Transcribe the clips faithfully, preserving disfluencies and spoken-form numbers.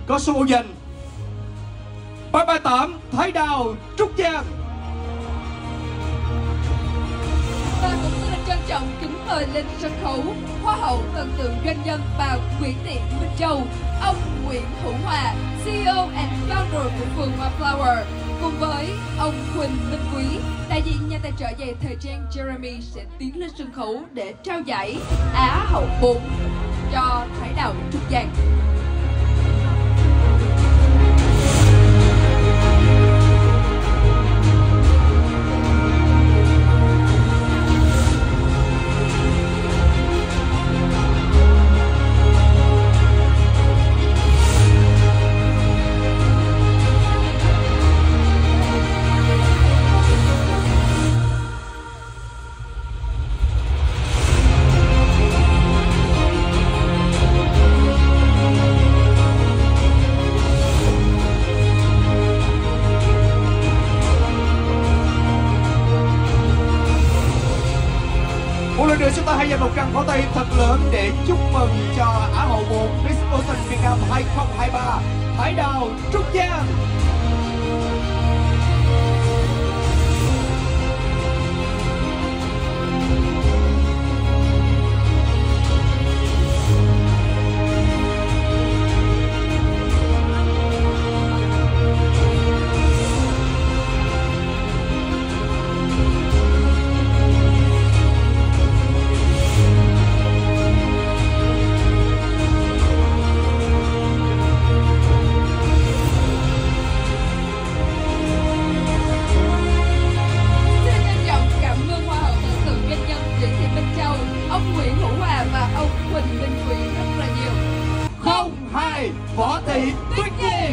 có số danh ba ba tám Thái Đào Trúc Giang. Và cũng xin được trân trọng kính mời lên sân khấu Hoa hậu Thần tượng doanh nhân và Nguyễn Thị Minh Châu, ông Nguyễn Hữu Hòa, xê e ô and founder của vườn Hoa Flower, cùng với ông Huỳnh Minh Quý, đại diện nhà tài trợ giày thời trang Jeremy sẽ tiến lên sân khấu để trao giải Á hậu bốn cho Thái Đào Trúc Giang. Một lần nữa chúng ta hãy dành một tràng pháo tay thật lớn để chúc mừng cho Á hậu bốn Miss Ocean Việt Nam hai không hai ba Thái Đào Trúc Giang. Võ Thị Tuyết Nhi.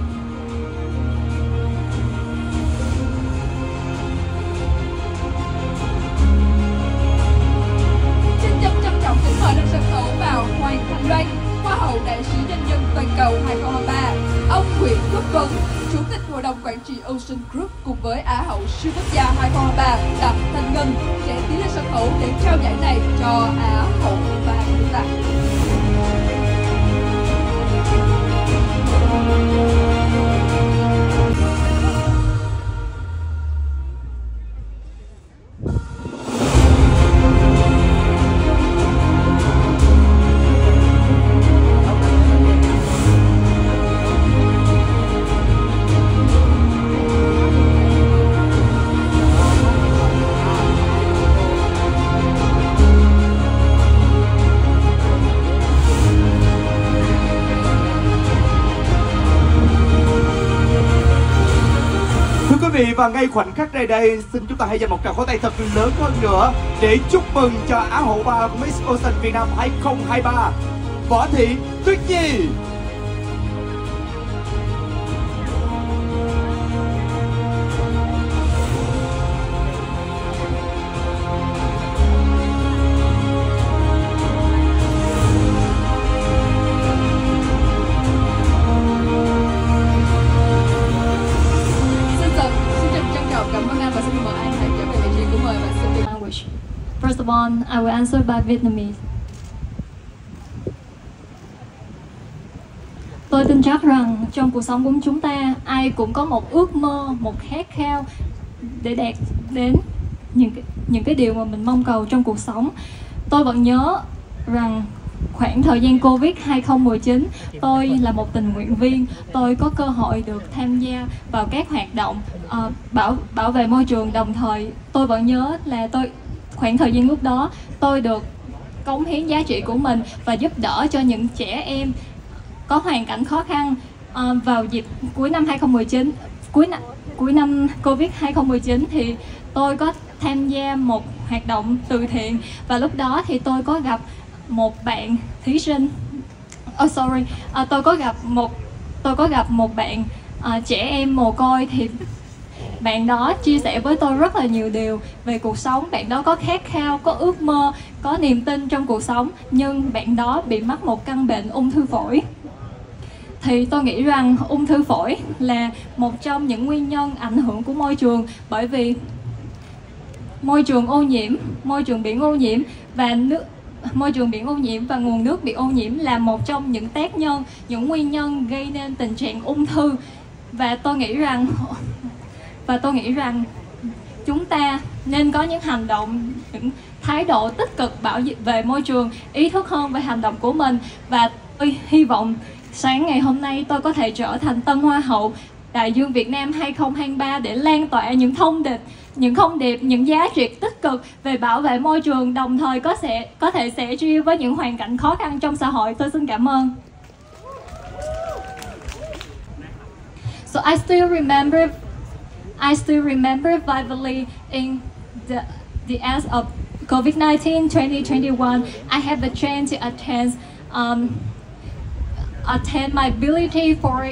Xin trân trân trọng kính mời lên sân khấu vào Hoàng Thành Loan, Hoa hậu đại sứ doanh nhân toàn cầu hai không hai ba, ông Nguyễn Quốc Tuấn, Chủ tịch Hội đồng Quản trị Ocean Group, cùng với Á hậu siêu quốc gia hai không hai ba Đặng Thanh Ngân sẽ tiến lên sân khấu để trao giải này cho Á hậu ba của chúng ta. Và ngay khoảnh khắc này đây, xin chúng ta hãy dành một tràng pháo tay thật lớn hơn nữa để chúc mừng cho Á hậu ba của Miss Ocean Việt Nam hai không hai ba, Võ Thị Tuyết Nhi. First of all, I will answer by Vietnamese. Tôi tin chắc rằng trong cuộc sống của chúng ta, ai cũng có một ước mơ, một khát khao để đạt đến những cái, những cái điều mà mình mong cầu trong cuộc sống. Tôi vẫn nhớ rằng khoảng thời gian Covid hai không một chín, tôi là một tình nguyện viên. Tôi có cơ hội được tham gia vào các hoạt động uh, bảo bảo vệ môi trường. Đồng thời, tôi vẫn nhớ là tôi khoảng thời gian lúc đó tôi được cống hiến giá trị của mình và giúp đỡ cho những trẻ em có hoàn cảnh khó khăn. À, vào dịp cuối năm hai không một chín, cuối năm cuối năm Covid hai không một chín thì tôi có tham gia một hoạt động từ thiện, và lúc đó thì tôi có gặp một bạn thí sinh. Oh sorry, à, tôi có gặp một tôi có gặp một bạn à, trẻ em mồ côi. Thì bạn đó chia sẻ với tôi rất là nhiều điều về cuộc sống. Bạn đó có khát khao, có ước mơ, có niềm tin trong cuộc sống, nhưng bạn đó bị mắc một căn bệnh ung thư phổi. Thì tôi nghĩ rằng ung thư phổi là một trong những nguyên nhân ảnh hưởng của môi trường, bởi vì môi trường ô nhiễm, môi trường biển ô nhiễm và nước môi trường biển ô nhiễm và nguồn nước bị ô nhiễm là một trong những tác nhân, những nguyên nhân gây nên tình trạng ung thư. Và tôi nghĩ rằng và tôi nghĩ rằng chúng ta nên có những hành động, những thái độ tích cực bảo vệ môi trường, ý thức hơn về hành động của mình. Và tôi hy vọng sáng ngày hôm nay tôi có thể trở thành Tân Hoa hậu Đại dương Việt Nam hai không hai ba để lan tỏa những thông điệp, những thông điệp, những giá trị tích cực về bảo vệ môi trường, đồng thời có sẽ có thể sẻ chia với những hoàn cảnh khó khăn trong xã hội. Tôi xin cảm ơn. So I still remember, I still remember vividly in the the end of COVID nineteen twenty twenty-one. I had the chance to attend um, attend my ability for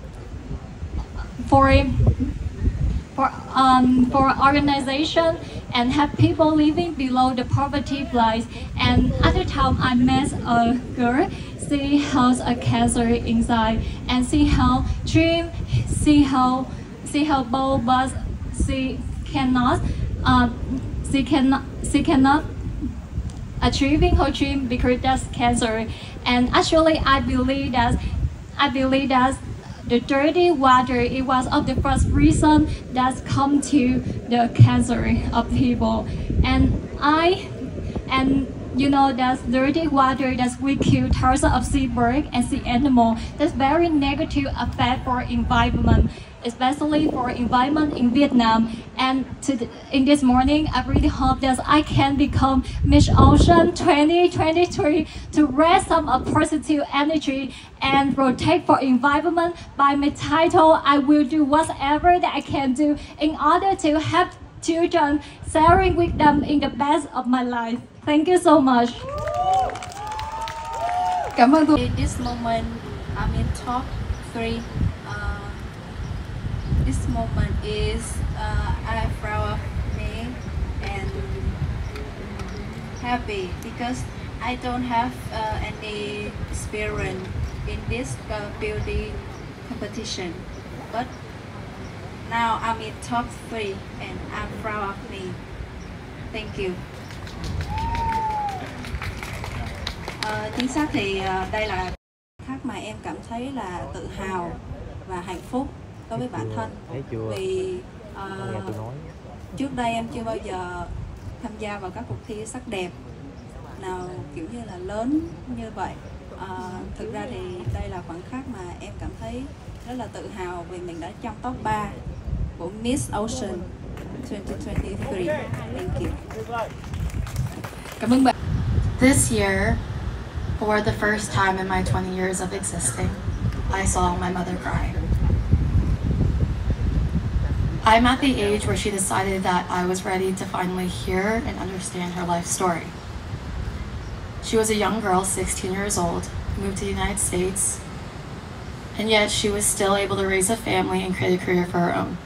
for for um for organization and have people living below the poverty line. And at the time I met a girl. She has a cancer inside, and see how dream, see how, see how bold, but she cannot, um, she cannot, she cannot achieving her dream because that's cancer. And actually, I believe that, I believe that the dirty water, it was of the first reason that's come to the cancer of people. And I, and you know, that's dirty water that we kill thousands of seabirds and sea animals. That's very negative effect for environment, especially for environment in Vietnam. And to, in this morning, I really hope that I can become Miss Ocean twenty twenty-three to raise some of positive energy and protect for environment. By my title, I will do whatever that I can do in order to help children, sharing with them in the best of my life. Thank you so much. Cảm ơn tôi. In this moment, I'm in top three. Uh, this moment is uh, I'm proud of me and happy because I don't have uh, any experience in this uh, beauty competition, but now I'm in top three and I'm proud of me. Thank you. Uh, chính xác thì uh, đây là khác mà em cảm thấy là tự hào và hạnh phúc đối với bản thân, vì uh, trước đây em chưa bao giờ tham gia vào các cuộc thi sắc đẹp nào kiểu như là lớn như vậy. Uh, thực ra thì đây là khoảnh khắc mà em cảm thấy rất là tự hào vì mình đã trong top ba của Miss Ocean twenty twenty-three. Thank you. Cảm ơn bạn. This year, for the first time in my twenty years of existing, I saw my mother cry. I'm at the age where she decided that I was ready to finally hear and understand her life story. She was a young girl, sixteen years old, moved to the United States, and yet she was still able to raise a family and create a career for her own.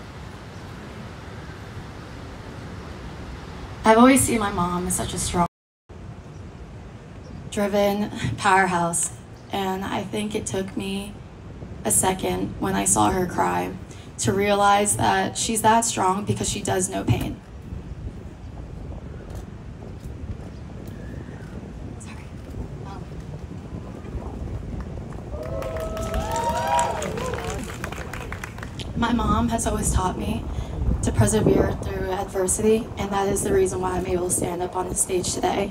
I've always seen my mom as such a strong, driven powerhouse, and I think it took me a second when I saw her cry to realize that she's that strong because she does know pain. Sorry. Um, my mom has always taught me to persevere through adversity, and that is the reason why I'm able to stand up on the stage today.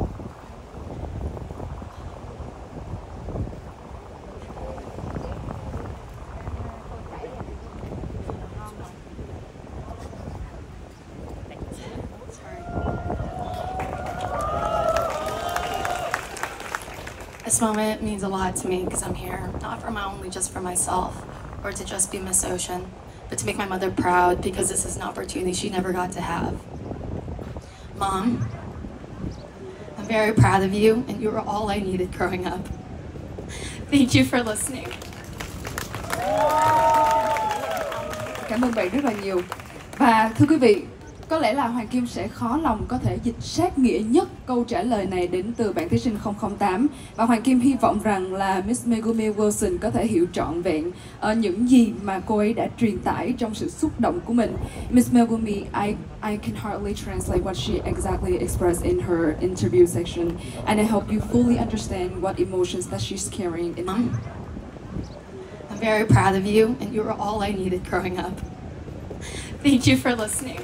This moment means a lot to me because I'm here, not for my only just for myself or to just be Miss Ocean, but to make my mother proud because this is an opportunity she never got to have. Mom, I'm very proud of you, and you were all I needed growing up. Thank you for listening. Cảm ơn bạn rất là nhiều. Và thưa quý vị, Có lẽ là Hoàng Kim sẽ khó lòng có thể dịch sát nghĩa nhất câu trả lời này đến từ bạn thí sinh không không tám. Và Hoàng Kim hy vọng rằng là Miss Megumi Wilson có thể hiểu trọn vẹn uh, những gì mà cô ấy đã truyền tải trong sự xúc động của mình. Miss Megumi, I, I can hardly translate what she exactly expressed in her interview section. And I hope you fully understand what emotions that she's carrying in Mom, I'm very proud of you and you were all I needed growing up. Thank you for listening.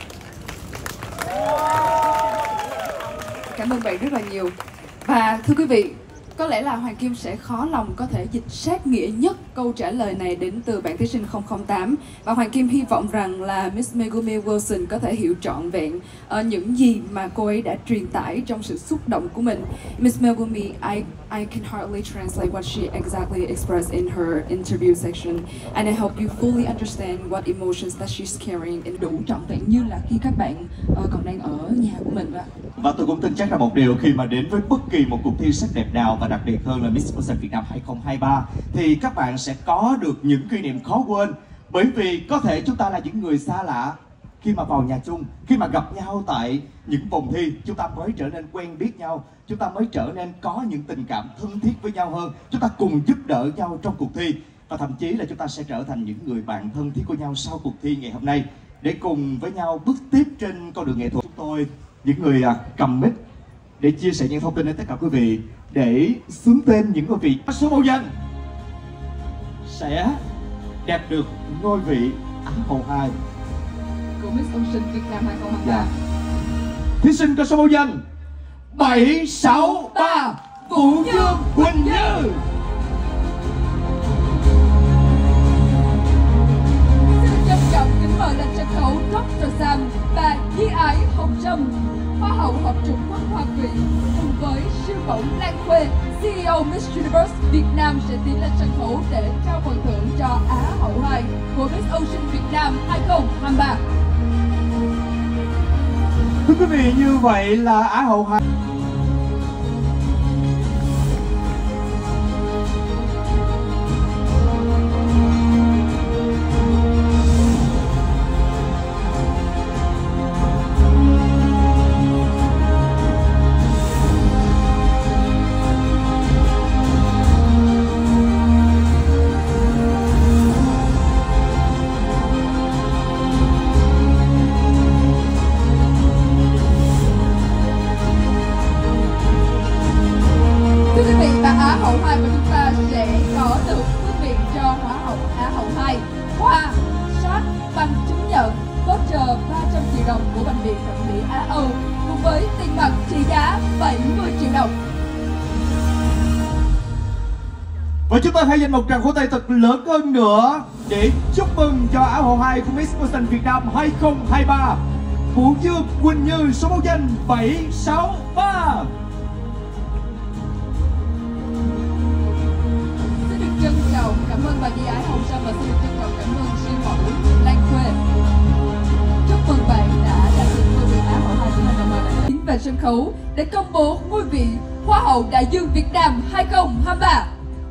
Cảm ơn bạn rất là nhiều. Và thưa quý vị, có lẽ là Hoàng Kim sẽ khó lòng có thể dịch sát nghĩa nhất câu trả lời này đến từ bạn thí sinh không không tám. Và Hoàng Kim hy vọng rằng là Miss Megumi Wilson có thể hiểu trọn vẹn uh, những gì mà cô ấy đã truyền tải trong sự xúc động của mình. Miss Megumi, I, I can hardly translate what she exactly expressed in her interview section. And I hope you fully understand what emotions that she's carrying in đủ trọn vẹn như là khi các bạn uh, còn đang ở nhà của mình ạ. Và tôi cũng tin chắc là một điều, khi mà đến với bất kỳ một cuộc thi sắc đẹp nào, và đặc biệt hơn là Miss Ocean Việt Nam hai không hai ba, thì các bạn sẽ có được những kỷ niệm khó quên. Bởi vì có thể chúng ta là những người xa lạ, khi mà vào nhà chung, khi mà gặp nhau tại những vòng thi, chúng ta mới trở nên quen biết nhau, chúng ta mới trở nên có những tình cảm thân thiết với nhau hơn, chúng ta cùng giúp đỡ nhau trong cuộc thi, và thậm chí là chúng ta sẽ trở thành những người bạn thân thiết của nhau sau cuộc thi ngày hôm nay, để cùng với nhau bước tiếp trên con đường nghệ thuật. Chúng tôi, những người cầm mic để chia sẻ những thông tin đến tất cả quý vị, để xướng tên những ngôi vị số mẫu danh sẽ đạt được ngôi vị Á hậu hai của Miss Ocean Việt Nam hai không hai ba. Dạ. Thí sinh có số mẫu danh bảy sáu ba Vũ Dương Quỳnh Như. Xin trân trọng kính mời lên sân khấu doctor Sam và Di Ái Hồng Trâm, Hoa hậu Hợp chủng quốc Hoa Kỳ, cùng với siêu mẫu Lan Khuê, xê e ô Miss Universe Việt Nam sẽ tiến lên sân khấu để trao phần thưởng cho Á hậu hai của Miss Ocean Việt Nam hai không hai ba. Thưa quý vị, như vậy là Á hậu hai. Á hậu hai của chúng ta sẽ có được vương miện cho Hoa hậu Á hậu hai, hoa, shot, bằng chứng nhận, voucher ba trăm triệu đồng của Bệnh viện Thẩm mỹ Á Âu cùng với tiền mặt trị giá bảy mươi triệu đồng. Và chúng ta hãy dành một tràng vỗ tay thật lớn hơn nữa để chúc mừng cho Á hậu hai của Miss Ocean Việt Nam hai không hai ba, Vũ Dương Quỳnh Như, số mẫu danh bảy sáu ba. Trân trọng cảm ơn bà Di Ái Hồng Trâm và xin được trân trọng cảm ơn siêu mẫu Lan Khuê. Chúc mừng bạn đã đạt được ngôi vị Á hậu hai của mình, và đã tiến về sân khấu để công bố ngôi vị Hoa hậu Đại dương Việt Nam hai không hai ba.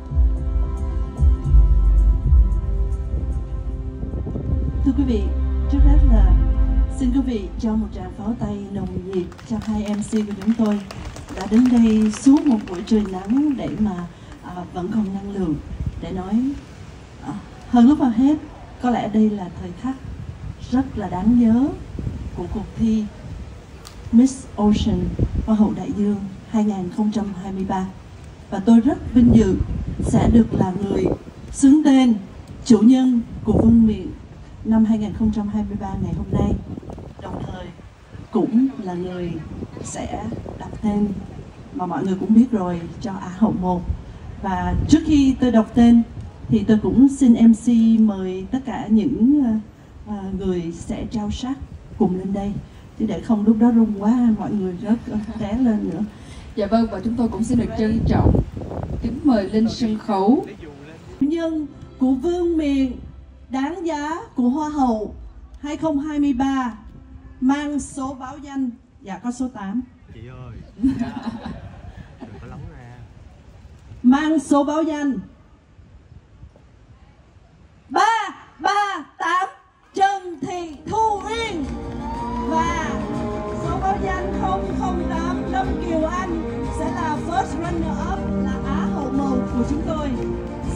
Thưa quý vị, trước hết là xin quý vị cho một tràng pháo tay nồng nhiệt cho hai em xê của chúng tôi đã đến đây suốt một buổi trời nắng để mà à, vẫn còn năng lượng để nói à, hơn lúc nào hết, có lẽ đây là thời khắc rất là đáng nhớ của cuộc thi Miss Ocean Hoa hậu Đại dương hai không hai ba, và tôi rất vinh dự sẽ được là người xướng tên chủ nhân của vương miện năm hai không hai ba ngày hôm nay, đồng thời cũng là người sẽ đặt tên mà mọi người cũng biết rồi cho Á hậu một. Và trước khi tôi đọc tên thì tôi cũng xin em xê mời tất cả những uh, người sẽ trao sắc cùng lên đây, chứ để không lúc đó rung quá mọi người rất té lên nữa. Dạ vâng, và chúng tôi cũng xin được trân trọng kính mời lên sân khấu nhân của vương miện đáng giá của Hoa hậu hai không hai ba mang số báo danh, dạ có số tám. Chị ơi. Đừng có lóng ra. Mang số báo danh ba ba tám Trần Thị Thu Uyên, và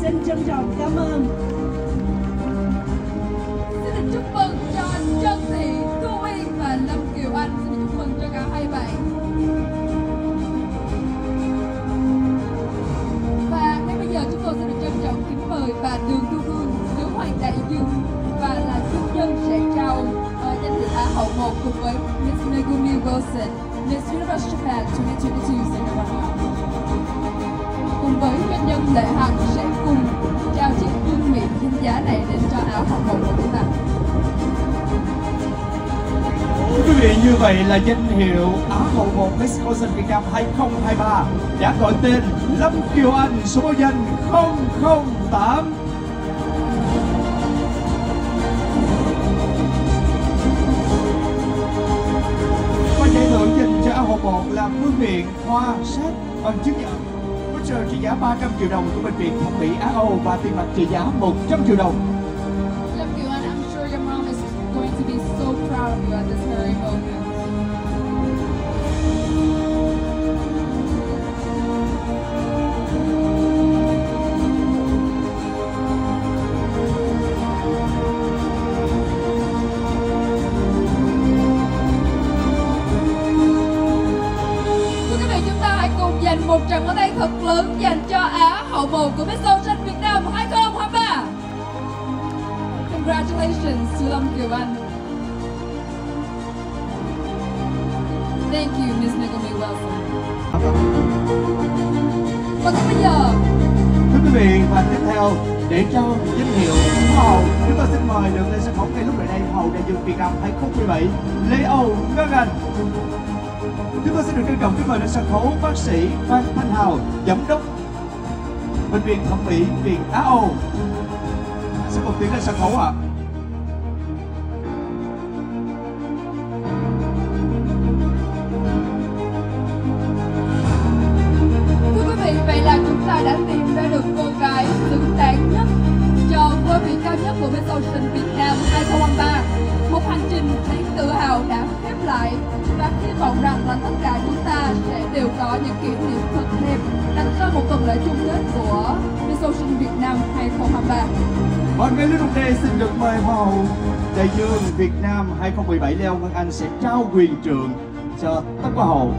xin trân trọng cảm ơn. Xin được chúc mừng cho Trân Thị, Thu Uyên và Lâm Kiều Anh. Xin được chúc mừng cho cả hai bạn. Và ngay bây giờ chúng tôi sẽ được trân trọng kính mời bà Đường Thu Hương, nữ hoàng đại dương và là chủ nhân sẽ trao uh, danh hiệu Á hậu một cùng với Miss Megumi Wilson, Miss Universe Japan twenty twenty-two Singapore. Cùng với doanh nhân Lệ Hằng sẽ cùng trao chiếc vương miện danh giá này đến cho Á hậu một của chúng ta. Thưa quý vị, như vậy là danh hiệu Á hậu một Miss Ocean Việt Nam hai không hai ba đã gọi tên Lâm Kiều Anh, số báo danh không không tám. Và giải thưởng dành cho Á hậu một là vương miện hoa sát bằng chứng nhận voucher trị giá ba trăm triệu đồng của bệnh viện thẩm mỹ Á Âu và tiền mặt trị giá một trăm triệu đồng. Lâm Kiều Anh, I'm sure your mom is going to be so proud of you at this very moment. Dành một tràng pháo tay thật lớn dành cho Á hậu một của Miss Ocean Việt Nam hai không hai ba. Congratulations to Lâm Kiều Anh. Thank you, Miss Megumi Wilson. Và ngay bây giờ, thưa quý vị, và tiếp theo để trao danh hiệu Hoa hậu, chúng tôi xin mời được lên sân khấu ngay lúc này đây Hậu đại dương Việt Nam hai không một bảy Lê Âu Ngân Anh. Chúng tôi xin được trân trọng kính mời lên sân khấu bác sĩ Phan Thanh Hào, giám đốc bệnh viện thẩm mỹ Viện Á Âu. Xin một tiếng lên sân khấu ạ. Thưa quý vị, vậy là chúng ta đã tìm ra được cô gái xứng đáng nhất cho ngôi vị cao nhất của Miss Ocean Việt Nam hai không hai ba. Một hành trình đáng tự hào đã khép lại và hy vọng rằng là tất cả chúng ta sẽ đều có những kỷ niệm thật đẹp dành cho một tuần lễ chung kết của Miss Ocean Việt Nam hai không hai ba. Và ngay lúc này xin được mời Hoa hậu đại dương Việt Nam hai không một bảy Lê Âu Ngân Anh sẽ trao quyền trượng cho tất Hoa hậu.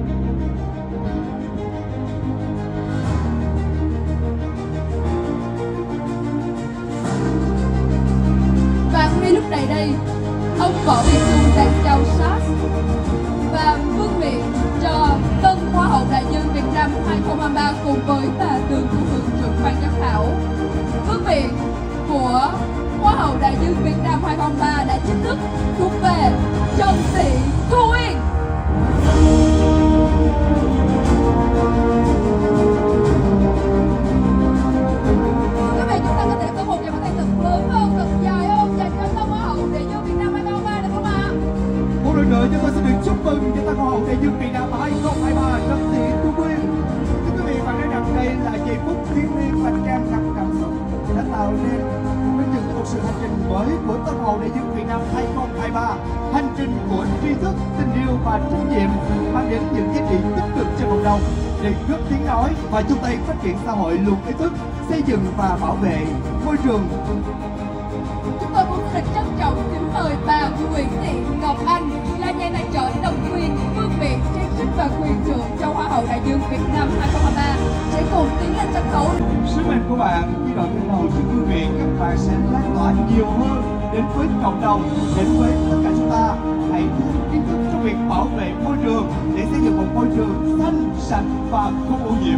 Và ngay lúc này đây, ông Võ Việt Trung đang trao sát và vương miện cho tân Hoa hậu đại dương Việt Nam hai không hai ba cùng với bà Đường Thu Hương, trưởng ban giám khảo. Vương miện của Hoa hậu đại dương Việt Nam hai không hai ba đã chính thức thuộc về Trân Thị, Thu Uyên. Quý vị, chúng ta có thể có một tràng pháo tay thật lớn hơn, thật dài hơn dành cho tân Hoa hậu đại dương Việt Nam hai không hai ba được không ạ? Một lần nữa chúng tôi xin được chúc mừng cho tân Hoa hậu đại dương Việt Nam hai không hai ba Trân Thị, Thu Uyên. Thưa quý vị, và nói rằng đây là giây phút thiêng liêng và tràn ngập cảm xúc đã tạo nên minh chứng một sự hành trình mới của tân Hoa hậu đại dương Việt Nam hai không hai ba. Hành trình của tri thức, tình yêu và trách nhiệm mang đến những giá trị tích cực cho cộng đồng để góp tiếng nói và chung tay phát triển xã hội luôn ý thức xây dựng và bảo vệ môi trường. Chúng tôi cũng rất trân trọng kính mời bà Nguyễn Thị Ngọc Anh là nhà tài trợ độc quyền vương miện trang sức và quyền trượng cho Hoa hậu đại dương Việt Nam hai không hai ba sẽ cùng tiến lên sân khấu. Sứ mệnh của bạn khi đội lên đầu chiếc vương miện, các bạn sẽ lan tỏa nhiều hơn đến với cộng đồng, đến với tất cả chúng ta. Hãy thêm kiến thức trong việc bảo vệ môi trường để xây dựng một môi trường xanh, sạch và không ô nhiễm.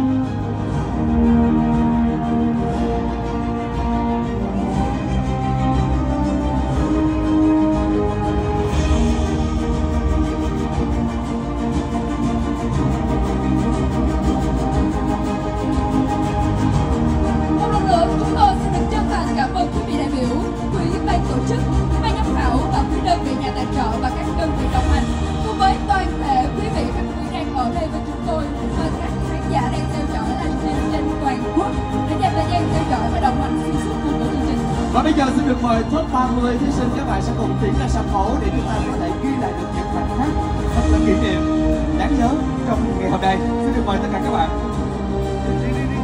Một lần nữa, chúng tôi xin được chân thành cảm ơn quý vị đại biểu, quỹ ban tổ chức, ban giám khảo và quý đơn vị nhà tài trợ và các đơn vị đồng hành, cùng với toàn thể quý vị khách quý đang ở đây với chúng tôi và các khán giả đang theo dõi livestream trên toàn quốc để dành thời gian theo dõi và đồng hành xuyên suốt cùng với chương trình. Và bây giờ xin được mời top ba mươi thí sinh, các bạn sẽ cùng tiến lên sân khấu để chúng ta có thể ghi lại được những khoảnh khắc thật là kỷ niệm đáng nhớ trong ngày hôm nay. Xin được mời tất cả các bạn.